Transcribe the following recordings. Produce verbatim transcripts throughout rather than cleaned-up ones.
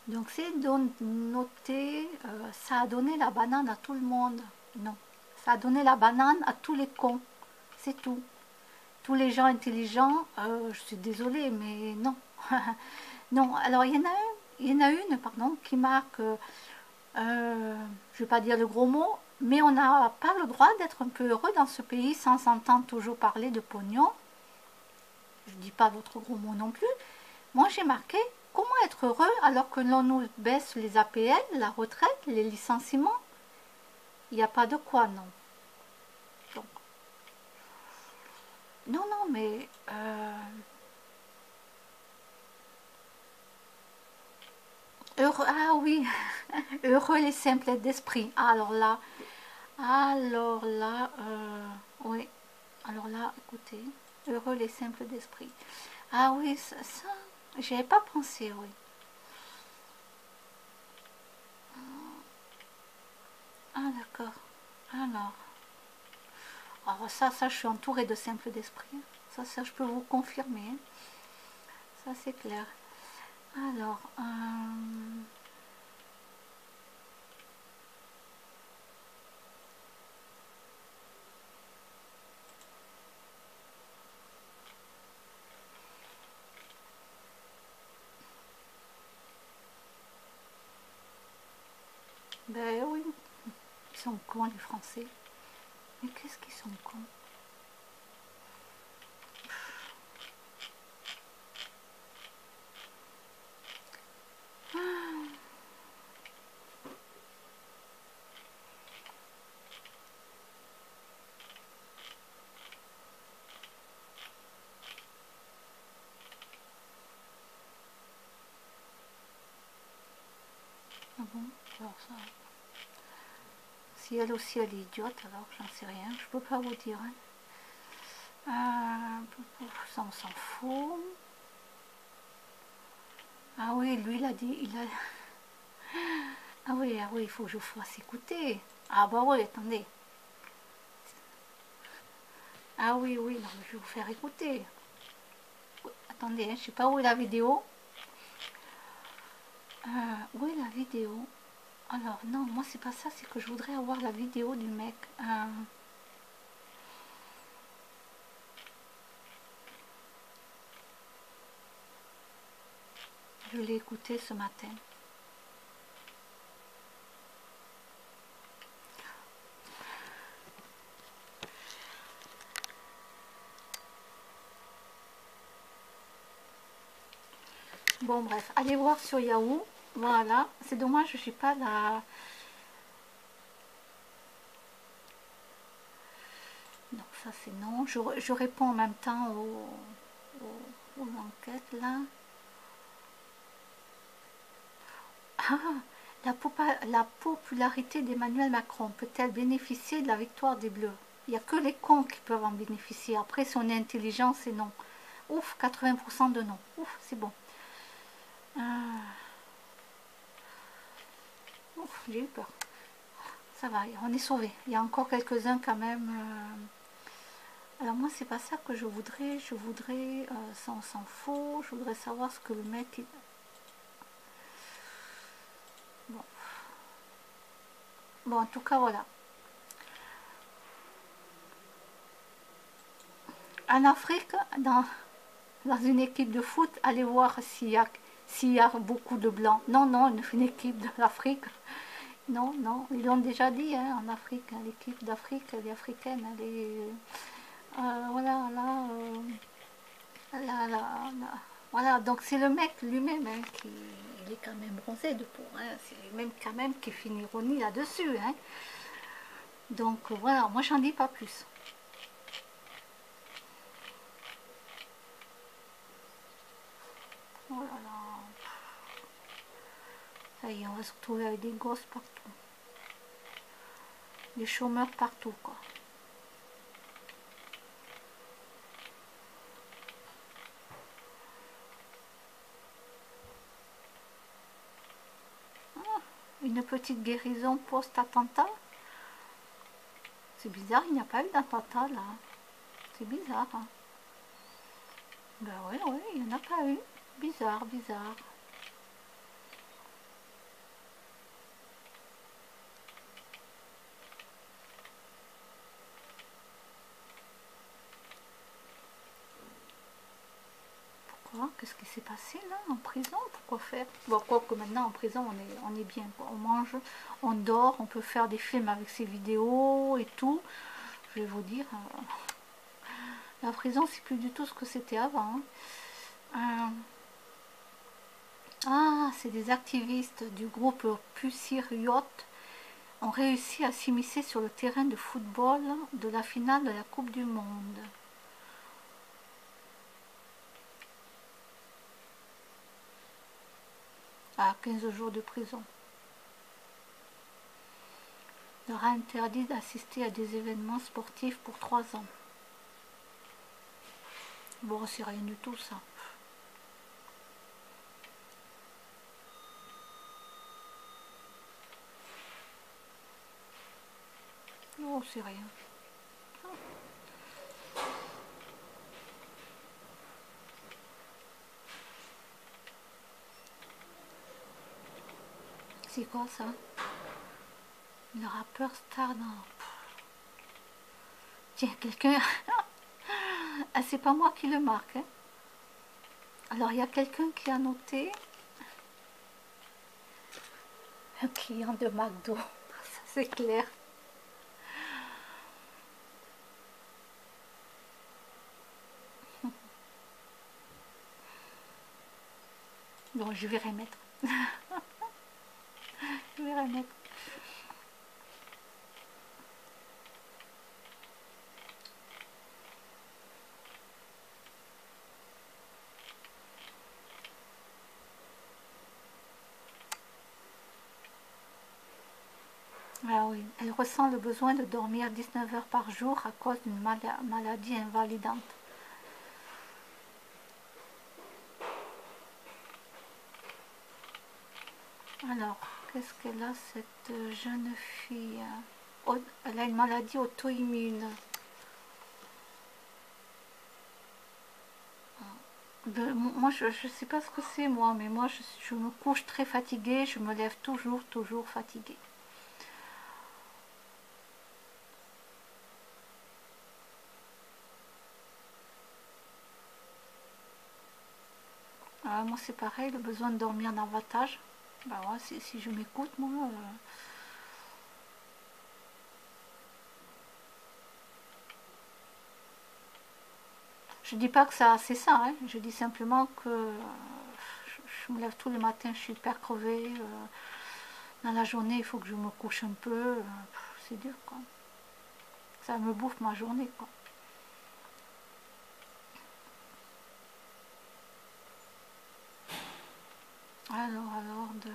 Donc c'est noté, euh, ça a donné la banane à tout le monde. Non, ça a donné la banane à tous les cons. C'est tout. Tous les gens intelligents, euh, je suis désolée, mais non. Non, alors il y en a une, il y en a une pardon, qui marque, euh, je ne vais pas dire le gros mot, mais on n'a pas le droit d'être un peu heureux dans ce pays sans entendre toujours parler de pognon. Je ne dis pas votre gros mot non plus. Moi j'ai marqué comment être heureux alors que l'on nous baisse les A P L, la retraite, les licenciements. Il n'y a pas de quoi, non. Donc, non, non, mais... Euh, heureux, ah oui, heureux les simples d'esprit. Alors là, alors là, euh, oui, alors là, écoutez, heureux les simples d'esprit. Ah oui, ça, ça j'y avais pas pensé, oui. Ah d'accord, alors... Alors ça, ça, je suis entourée de simples d'esprit. Ça, ça, je peux vous confirmer. Ça, c'est clair. Alors, euh... ben oui, ils sont cons les Français. Mais qu'est-ce qu'ils sont cons? Ah bon, alors ça... Si elle aussi elle est idiote, alors j'en sais rien, je peux pas vous dire. Hein. Euh, ça on s'en fout. Ah oui, lui il a dit, il a... Ah oui, ah oui, il faut que je fasse écouter. Ah bah oui, attendez. Ah oui, oui, non, mais je vais vous faire écouter. Attendez, hein, je sais pas où est la vidéo. Euh, où est la vidéo? Alors non, moi c'est pas ça, c'est que je voudrais avoir la vidéo du mec. Euh, je l'ai écouté ce matin. Bon bref, allez voir sur Yahoo. Voilà, c'est dommage, je suis pas là. Donc ça c'est non. Je, je réponds en même temps aux, aux, aux enquêtes là. Ah, la, la popularité d'Emmanuel Macron peut-elle bénéficier de la victoire des Bleus? Il n'y a que les cons qui peuvent en bénéficier. Après, si on est intelligent, c'est non. Ouf, quatre-vingts pour cent de non. Ouf, c'est bon. Euh... Ouf, j'ai eu peur. Ça va, on est sauvés. Il y a encore quelques-uns quand même. Euh... Alors moi, c'est pas ça que je voudrais. Je voudrais, euh, ça on s'en fout. Je voudrais savoir ce que le mec... Il... Bon. Bon, en tout cas, voilà. En Afrique, dans, dans une équipe de foot, allez voir s'il y a, s'il y a beaucoup de blancs. Non, non, une équipe de l'Afrique. Non, non, ils l'ont déjà dit hein, en Afrique. Hein, l'équipe d'Afrique, elle est africaine. Elle est, euh, voilà, là, euh, là, là, là. Voilà, donc c'est le mec lui-même hein, qui il est quand même bronzé de peau. Hein, c'est lui-même quand même qui fait une ironie là-dessus. Hein. Donc voilà, moi j'en dis pas plus. Oh là là. Ça y est, on va se retrouver avec des gosses partout. Des chômeurs partout, quoi. Ah, une petite guérison post-attentat. C'est bizarre, il n'y a pas eu d'attentat, là. C'est bizarre. Hein. Ben oui, oui, il n'y en a pas eu. Bizarre, bizarre. qu'est-ce qui s'est passé là en prison? Pourquoi faire? Bon, quoi que maintenant en prison on est, on est bien, quoi. On mange, on dort, on peut faire des films avec ses vidéos et tout. Je vais vous dire, euh, la prison c'est plus du tout ce que c'était avant. Hein. Euh, ah, c'est des activistes du groupe Pussy Riot ont réussi à s'immiscer sur le terrain de football de la finale de la Coupe du Monde. À quinze jours de prison. Leur a interdit d'assister à des événements sportifs pour trois ans. Bon, c'est rien du tout ça. Oh, c'est rien. C'est quoi ça? Le rappeur star dans... Tiens, quelqu'un... ah, c'est pas moi qui le marque. Hein. Alors, il y a quelqu'un qui a noté... Un client de McDo. Ça, c'est clair. Bon, je vais remettre. Je vais remettre. Ah oui, elle ressent le besoin de dormir dix-neuf heures par jour à cause d'une maladie invalidante. Alors, qu'est-ce qu'elle a cette jeune fille? Elle a une maladie auto-immune. Ben, moi, je ne sais pas ce que c'est, moi, mais moi, je, je me couche très fatiguée, je me lève toujours, toujours fatiguée. Ah, moi, c'est pareil, le besoin de dormir davantage. Ben, ouais, si, si je m'écoute, moi... Euh... Je dis pas que ça, c'est ça, hein. Je dis simplement que euh, je, je, me lève tous les matins, je suis hyper crevée. Euh, dans la journée, il faut que je me couche un peu. Euh, c'est dur, quoi. Ça me bouffe ma journée, quoi. Alors, alors, de...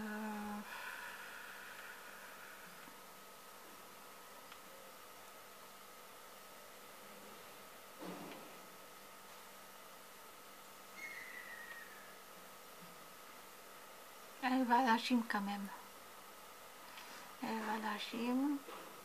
Elle va à la gym quand même. Elle va à la gym.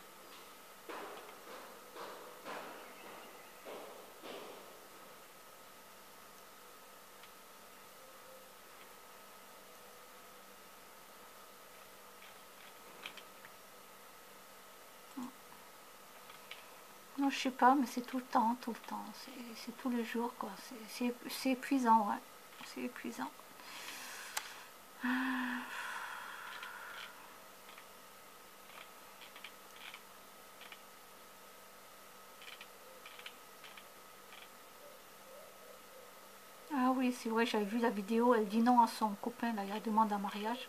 Non, je sais pas, mais c'est tout le temps, tout le temps. C'est tous les jours, quoi. C'est épuisant, ouais. C'est épuisant. Ah. Ah oui, c'est vrai, j'avais vu la vidéo, elle dit non à son copain, là, il la demande en mariage.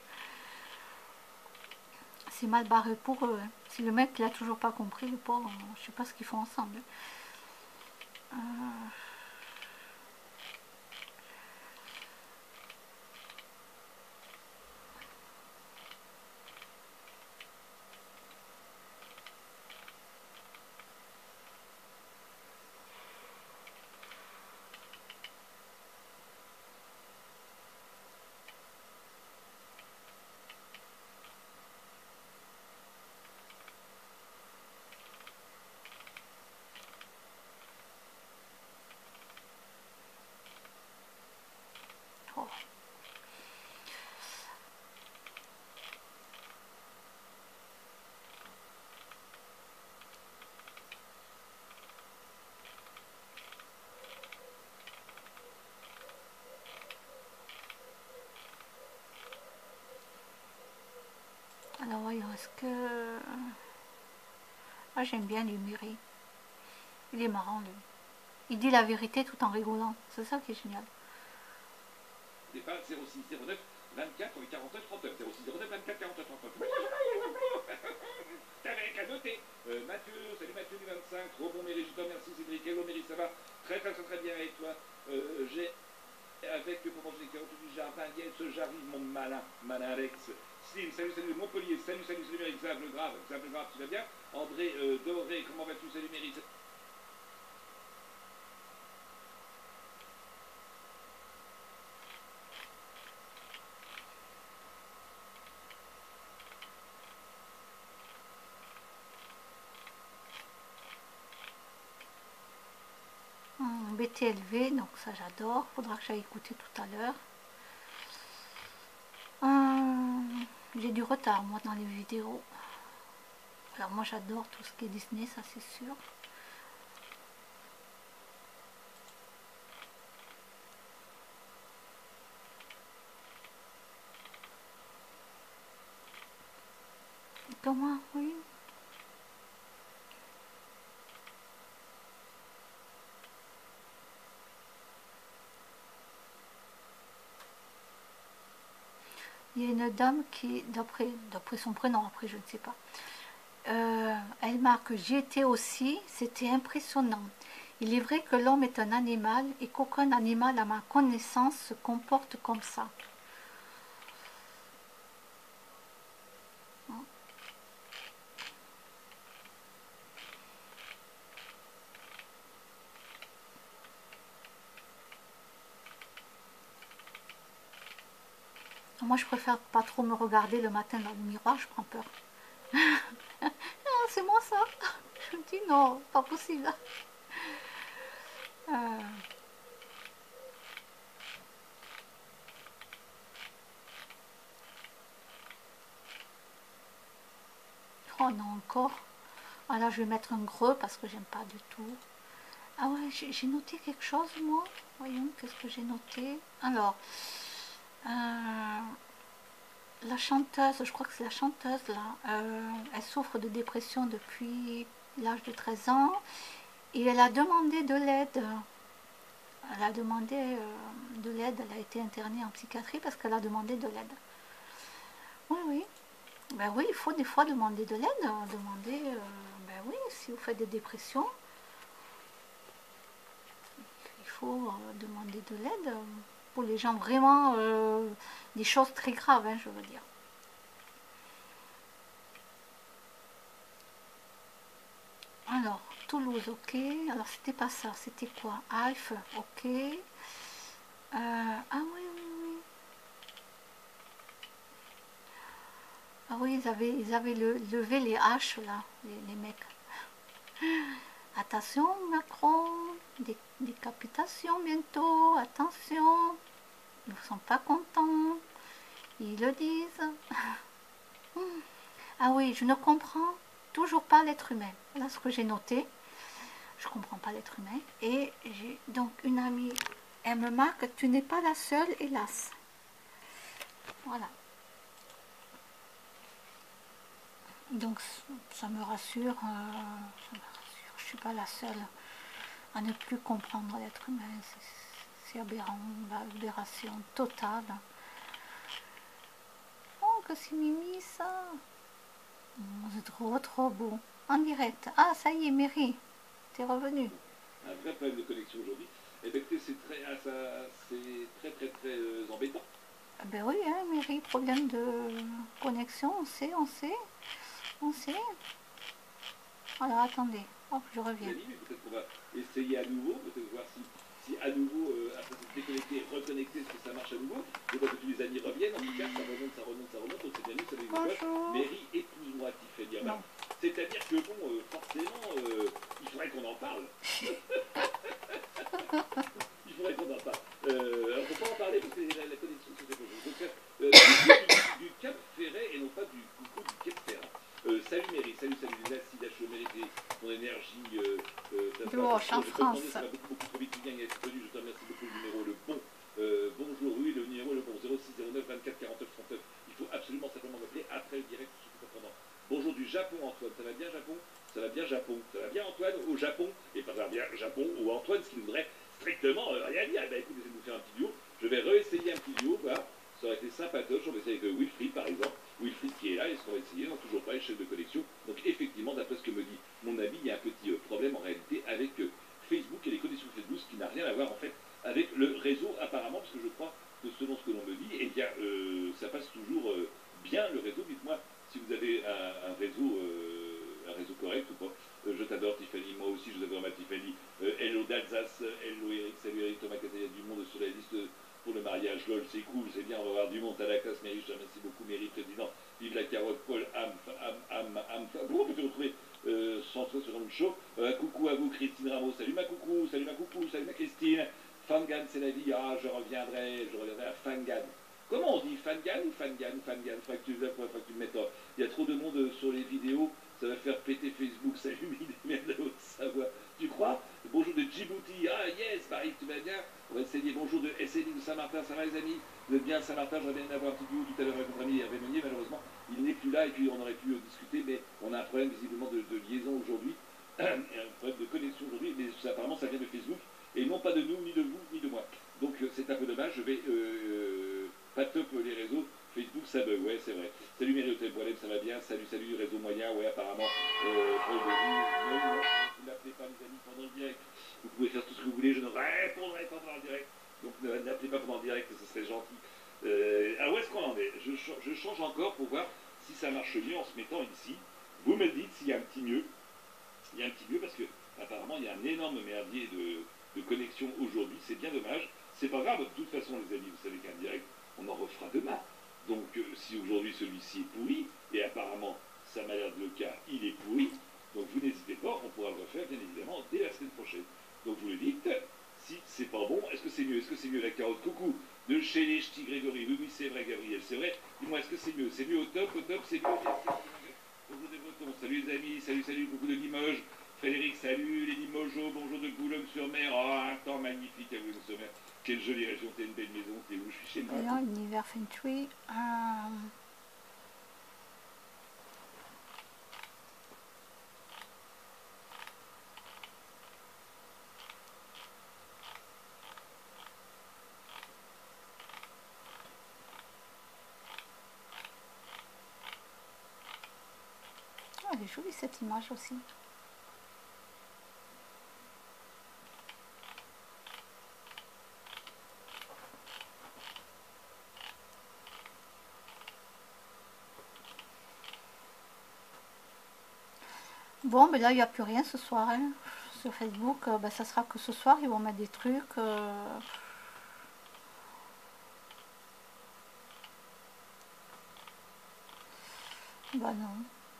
C'est mal barré pour eux. Hein. Si le mec, il a toujours pas compris, le pauvre, je sais pas ce qu'ils font ensemble. Euh... Parce que... Ah, j'aime bien lui, Miri. Il est marrant, lui. Il dit la vérité tout en rigolant. C'est ça qui est génial. Départ zéro six zéro neuf vingt-quatre quarante-neuf trente-neuf. zéro six zéro neuf vingt-quatre quarante-neuf trente-neuf. T'avais qu'à noter. Euh, Mathieu, salut Mathieu du vingt-cinq. Trop bon Méry, je te remercie Cédric. Hello Méry, ça va très très très très bien avec toi. Euh, J'ai avec pour manger des carottes du jardin. Yes, j'arrive mon malin, malin Alex. Slim, salut salut Montpellier, salut salut salut Méry, Xav le grave, Xav le grave, tu vas bien? André euh, Doré, comment vas-tu? Salut Méry. B T L V, donc ça j'adore. Faudra que j'aille écouter tout à l'heure. Hum, J'ai du retard moi dans les vidéos. Alors moi j'adore tout ce qui est Disney, ça c'est sûr. Comment? Oui. Il y a une dame qui, d'après d'après son prénom, après je ne sais pas, euh, elle marque j'y étais aussi, c'était impressionnant. Il est vrai que l'homme est un animal et qu'aucun animal à ma connaissance se comporte comme ça. Moi je préfère pas trop me regarder le matin dans le miroir, je prends peur. C'est moi ça. Je me dis non, pas possible. Euh... Oh non, encore. Ah là, je vais mettre un creux parce que j'aime pas du tout. Ah ouais, j'ai noté quelque chose, moi. Voyons, qu'est-ce que j'ai noté. Alors, euh, la chanteuse, je crois que c'est la chanteuse, là. Euh, elle souffre de dépression depuis l'âge de treize ans. Et elle a demandé de l'aide. Elle a demandé euh, de l'aide. Elle a été internée en psychiatrie parce qu'elle a demandé de l'aide. Oui, oui. Ben oui, il faut des fois demander de l'aide, demander, euh, ben oui, si vous faites des dépressions, il faut euh, demander de l'aide pour les gens vraiment, euh, des choses très graves, hein, je veux dire. Alors, Toulouse, ok, alors c'était pas ça, c'était quoi? Alf, ok, euh, ah oui, oui, oui. Ah oui, ils avaient, ils avaient le, levé les haches, là, les, les mecs. Attention, Macron, Dé décapitation bientôt, attention, ils ne sont pas contents, ils le disent. Ah oui, je ne comprends toujours pas l'être humain. Là, ce que j'ai noté, je ne comprends pas l'être humain. Et j'ai donc une amie, elle me marque, tu n'es pas la seule, hélas. Voilà. Donc, ça me rassure, euh, ça me rassure. Je ne suis pas la seule à ne plus comprendre l'être humain. C'est aberrant, l'aberration totale. Oh, que c'est mimi ça. Oh, c'est trop trop beau. En direct. Ah, ça y est, Méry, t'es revenu. Un vrai problème de connexion aujourd'hui. Et bien écoutez, c'est très, ah, ça, c'est très très très euh, embêtant. Ah ben oui, hein, Méry, problème de connexion, on sait, on sait, on sait. Alors attendez, hop, je reviens. Peut-être qu'on va essayer à nouveau, peut-être voir si, si à nouveau, euh, après se déconnecter, reconnecter, est-ce que ça marche à nouveau. Je vois que tous les amis reviennent, en tout cas, ça remonte, ça remonte, ça remonte, donc c'est bien nous, ça veut dire Méry, épouse-moi, Tiffany. Ben, c'est-à-dire que bon, euh, forcément, euh, il faudrait qu'on en parle. Il faudrait qu'on en parle. Euh, alors, faut pas en parler parce que la, la connexion se fait pas. Donc, euh, du, du Cap Ferret et non pas du coucou du Cap Ferrat. Euh, salut Méry, salut, salut, merci d'H, mérité ton énergie. Euh, euh, de Roche en France. Ça va beaucoup, beaucoup trop vite, tu viens d'être venu, je te remercie beaucoup le numéro, le bon. Euh, bonjour, oui, le numéro, le bon, zéro six zéro neuf vingt-quatre quarante-neuf trente-neuf. Il faut absolument simplement m'appeler après le direct, tout ce que pendant Japon, Antoine. Ça va bien, Japon? Ça va bien, Japon. Ça va bien, Antoine, au Japon? Et pas ça va bien, Japon ou Antoine, ce qui ne voudrait strictement euh, rien dire. Eh ben, écoute, essayez de vous faire un petit duo. Je vais réessayer un petit duo, voilà. Ça aurait été sympatoche. On va essayer avec euh, Wilfried, par exemple. Wilfried qui est là, et ce qu'on va essayer, non, toujours pas les chaînes de connexion. Donc, effectivement, d'après ce que me dit mon ami, il y a un petit euh, problème en réalité avec euh, Facebook et les connexions Facebook, ce qui n'a rien à voir en fait avec le réseau, apparemment, parce que je crois que selon ce que l'on me dit, eh bien, euh, ça passe toujours euh, bien le réseau. Dites-moi si vous avez un, un réseau, euh, un réseau correct ou pas. Euh, je t'adore, Tiffany. Moi aussi, je vous adore, ma Tiffany. Euh, hello d'Alsace, hello Eric, salut Eric, Thomas Catania, du monde sur la liste pour le mariage. Lol, c'est cool, c'est bien, on va voir du monde à la classe. Mary, je te remercie beaucoup, Mary, président. Vive la carotte, Paul, Am, Am, Am, Am. Comment on peut te retrouver euh, centré sur un show? euh, Coucou à vous, Christine Rameau. Salut ma coucou, salut ma coucou, salut ma Christine. Fangan, c'est la vie. Ah, je reviendrai, je reviendrai à Fangan. Comment on dit Fangan ou Fangan ou Fangan? Faut que tu, faut que tu me mettes. Il y a trop de monde sur les vidéos, ça va faire péter Facebook. Salut, Mille de Haute-Savoie. Tu crois? Bonjour de Djibouti. Ah, yes, Marie, tu vas bien? On va essayer. Bonjour de S L I de Saint-Martin. Ça va, les amis? Vous êtes bien à Saint-Martin? J'aurais bien avoir un petit duo tout à l'heure avec notre ami Hervé Meunier. Malheureusement, il n'est plus là et puis on aurait pu discuter, mais on a un problème visiblement de, de liaison aujourd'hui. Un problème de connexion aujourd'hui, mais ça, apparemment, ça vient de Facebook et non pas de nous, ni de vous, ni de moi. Donc c'est un peu dommage. Je vais euh, pas top les réseaux. Facebook, ça bug, ouais, c'est vrai. Salut Mary Hôtel Boilem, ça va bien. Salut, salut, réseau moyen, ouais, apparemment. Euh, Paul de vous, ne m'appelez pas, les amis, pendant le direct. Vous pouvez faire tout ce que vous voulez, je ne répondrai pas pendant le direct. Donc n'appelez pas pendant le direct, ce serait gentil. Euh, alors où est-ce qu'on en est? je, je change encore pour voir si ça marche mieux en se mettant ici. Vous me dites s'il y a un petit mieux. Il y a un petit mieux parce que apparemment il y a un énorme merdier de, de connexion aujourd'hui. C'est bien dommage. C'est pas grave. De toute façon, les amis, vous savez qu'un direct, on en refera demain. Donc euh, si aujourd'hui celui-ci est pourri, et apparemment ça m'a l'air de le cas, il est pourri, donc vous n'hésitez pas, on pourra le refaire bien évidemment dès la semaine prochaine. Donc vous le dites, si c'est pas bon, est-ce que c'est mieux? Est-ce que c'est mieux la carotte? Coucou de chez les ch'tis Grégory. Oui, oui, c'est vrai, Gabriel, c'est vrai. Dis-moi, est-ce que c'est mieux? C'est mieux au top, au top, c'est mieux. Bonjour des Bretons, salut les amis, salut, salut, coucou de Limoges. Frédéric, salut les Limogeaux, bonjour de Boulogne-sur-Mer. Oh, un temps magnifique à Boulogne-sur-Mer. Quelle jolie région, t'es une belle maison, t'es où? Je suis chez moi. Et là, l'univers Feng-Shui. Euh... Oh, elle est jolie cette image aussi. Bon, mais là, il n'y a plus rien ce soir. Hein. Sur Facebook, euh, ben, ça sera que ce soir, ils vont mettre des trucs. Euh... Bah non.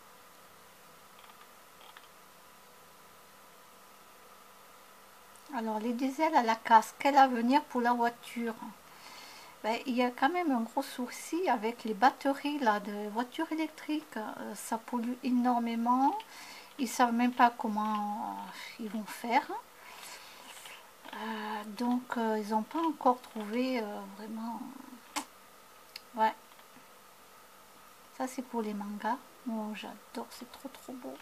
Alors, les diesels à la casse, quel avenir pour la voiture? Ben, il y a quand même un gros souci avec les batteries là, de voitures électriques. Euh, ça pollue énormément. Ils ne savent même pas comment euh, ils vont faire. Euh, donc, euh, ils n'ont pas encore trouvé euh, vraiment... Ouais. Ça, c'est pour les mangas. Oh, j'adore, c'est trop trop beau.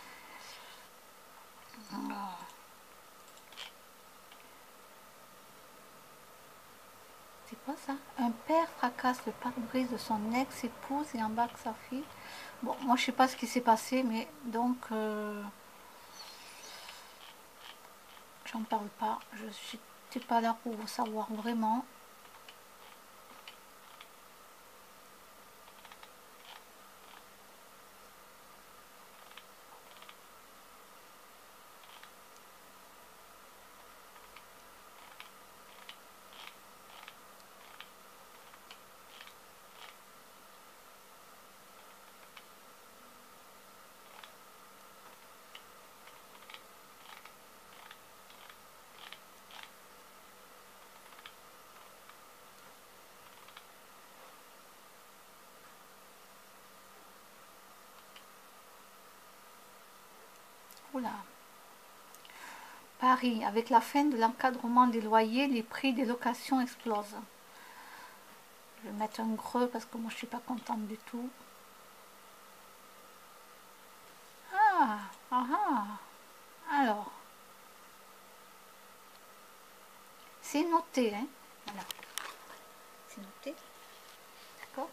Oh. C'est quoi ça? Un père fracasse le pare-brise de son ex-épouse et embarque sa fille. Bon, moi je sais pas ce qui s'est passé, mais donc euh, j'en parle pas. Je n'étais pas là pour vous savoir vraiment. Oula. Paris, avec la fin de l'encadrement des loyers, les prix des locations explosent. Je vais mettre un creux parce que moi je suis pas contente du tout. Ah, alors, c'est noté, hein. Voilà. C'est noté. D'accord.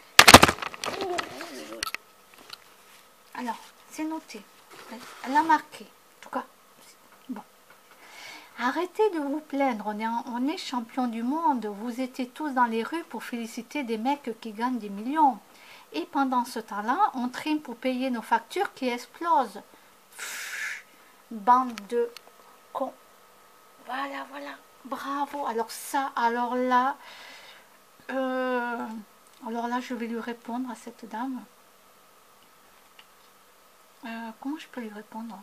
Alors, c'est noté. Elle a marqué. En tout cas, bon. Arrêtez de vous plaindre, on est, on est champion du monde. Vous étiez tous dans les rues pour féliciter des mecs qui gagnent des millions. Et pendant ce temps-là, on trime pour payer nos factures qui explosent. Pfff, bande de cons. Voilà, voilà. Bravo. Alors ça, alors là, euh, alors là, je vais lui répondre à cette dame. Euh, comment je peux lui répondre?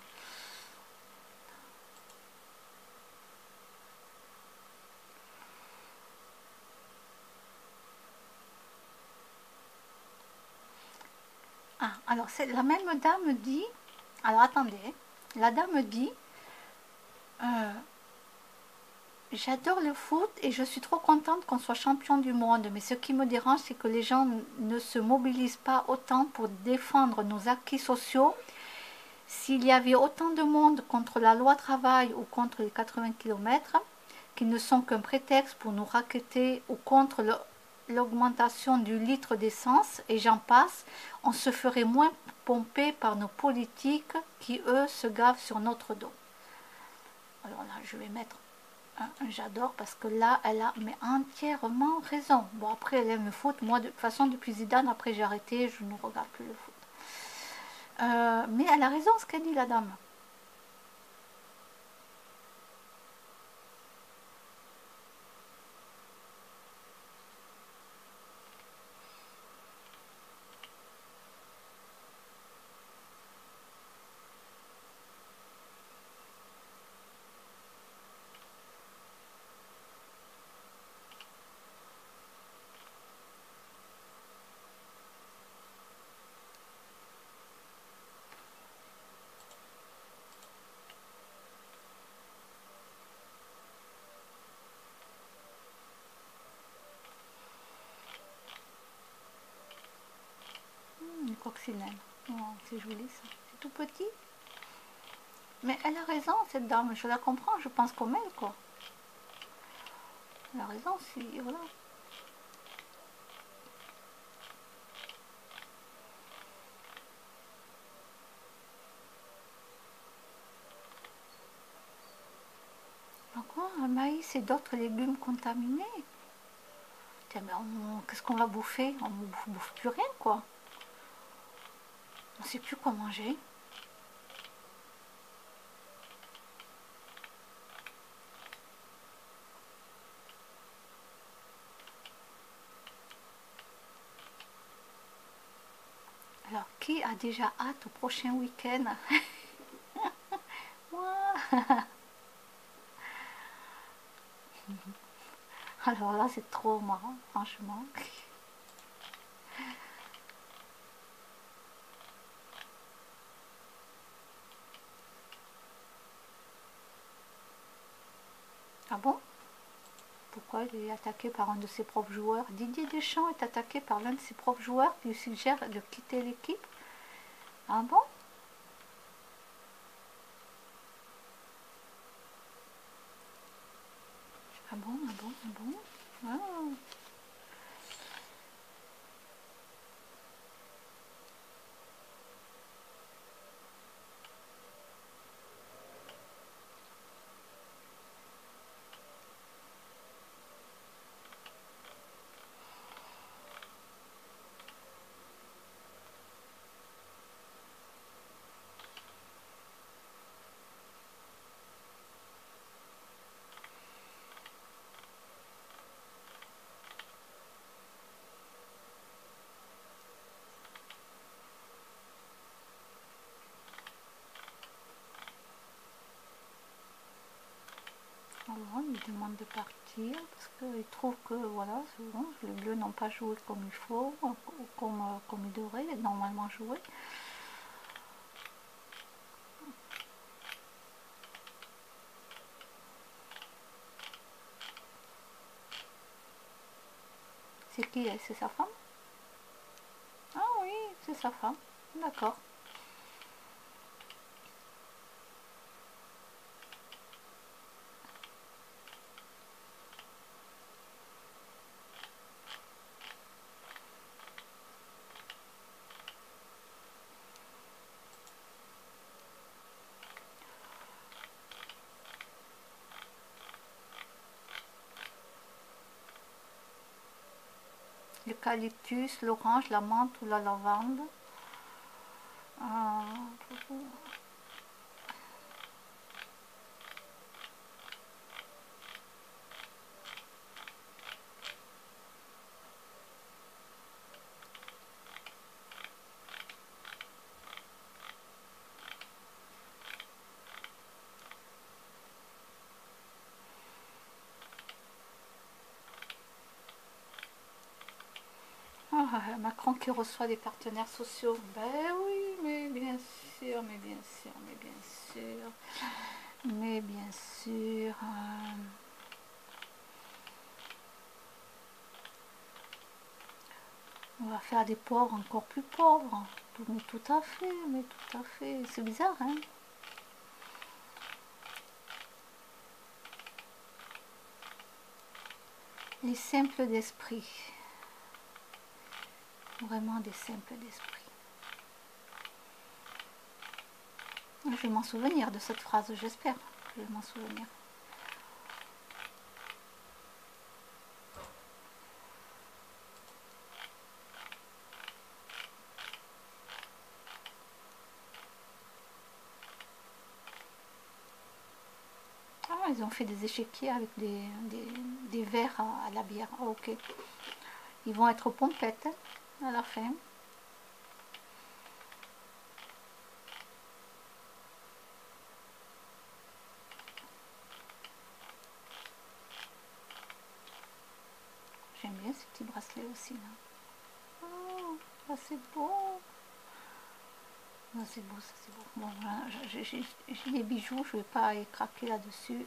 Ah, alors c'est la même dame dit, alors attendez, la dame dit, euh, j'adore le foot et je suis trop contente qu'on soit champion du monde, mais ce qui me dérange, c'est que les gens ne se mobilisent pas autant pour défendre nos acquis sociaux. S'il y avait autant de monde contre la loi travail ou contre les quatre-vingts kilomètres, qui ne sont qu'un prétexte pour nous racketter ou contre le l'augmentation du litre d'essence et j'en passe, on se ferait moins pomper par nos politiques qui, eux, se gavent sur notre dos. Alors là, je vais mettre un, un j'adore parce que là, elle a mais entièrement raison. Bon, après, elle aime le foot. Moi, de toute façon, depuis Zidane, après, j'ai arrêté, je ne regarde plus le foot. Euh, mais elle a raison, ce qu'elle dit, la dame. Une coccinelle. Oh, c'est joli ça. C'est tout petit. Mais elle a raison, cette dame. Je la comprends. Je pense comme elle, quoi. Elle a raison, si. Voilà. Pourquoi un maïs et d'autres légumes contaminés? Tiens, mais qu'est-ce qu'on va bouffer? On ne bouffe, bouffe plus rien, quoi. On ne sait plus quoi manger. Alors, qui a déjà hâte au prochain week-end? Moi. Alors là, c'est trop marrant, franchement. Ah bon? Pourquoi il est attaqué par un de ses propres joueurs? Didier Deschamps est attaqué par l'un de ses propres joueurs qui lui suggère de quitter l'équipe. Ah bon? Ah bon, ah bon, ah bon? Ah. Alors, il demande de partir parce qu'il trouve que voilà, souvent, les Bleus n'ont pas joué comme il faut, comme, comme ils devraient normalement jouer. C'est qui elle? C'est sa femme? Ah oui, c'est sa femme. D'accord. l'eucalyptus, l'orange, la menthe ou la lavande. Euh, Ah, Macron qui reçoit des partenaires sociaux. Ben oui, mais bien sûr, mais bien sûr, mais bien sûr, mais bien sûr. Euh, on va faire des pauvres encore plus pauvres. Tout, mais tout à fait, mais tout à fait. C'est bizarre, hein? Les simples d'esprit. Vraiment des simples d'esprit. Je vais m'en souvenir de cette phrase, j'espère que je vais m'en souvenir. Ah, ils ont fait des échiquiers avec des, des, des verres à, à la bière. Ah, ok. Ils vont être pompettes hein, à la fin. J'aime bien ces petits bracelets aussi là. Oh, ça c'est beau. Ça c'est beau, ça c'est beau. Bon, voilà, j'ai des bijoux, je vais pas y craquer là-dessus.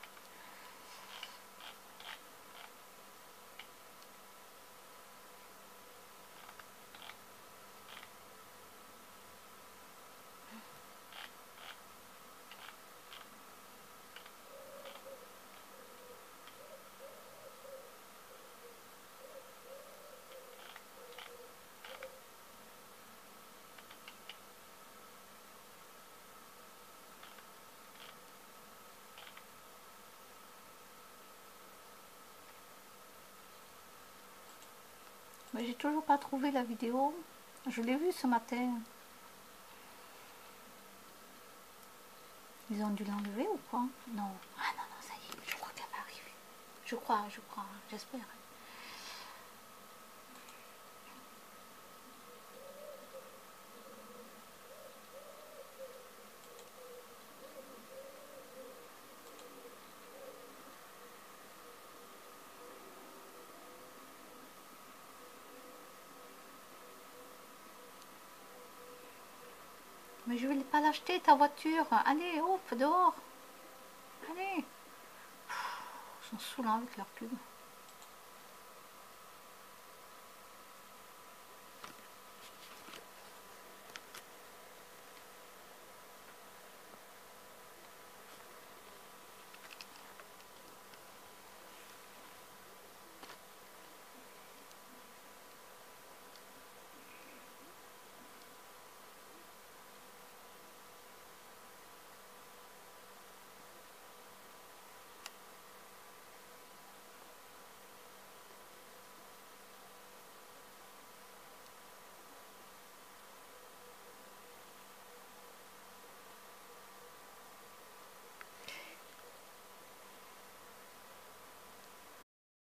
Mais j'ai toujours pas trouvé la vidéo. Je l'ai vue ce matin. Ils ont dû l'enlever ou quoi? Non. Ah non, non, ça y est, je crois qu'elle va arriver. Je crois, je crois, j'espère. Mais je vais pas l'acheter ta voiture. Allez, hop, dehors. Allez. Pff, ils sont saoulants avec leur pub.